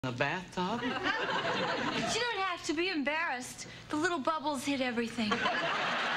The bathtub? You don't have to be embarrassed. The little bubbles hit everything.